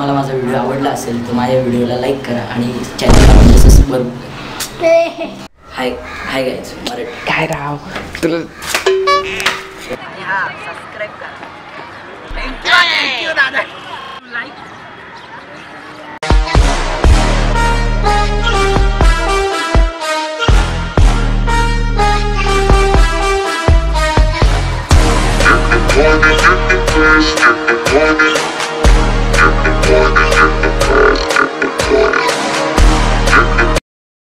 तुम्हाला माझा व्हिडिओ आवडला असेल तर माझ्या व्हिडिओला लाईक करा आणि चॅनलला म्हणजे सबस्क्राईब करा. हाय हाय गाईज मराठी काय राव तुला सबस्क्राईब करा. थँक्यू दादा. Like Get the party, get the place, get the party, get the party, get the place.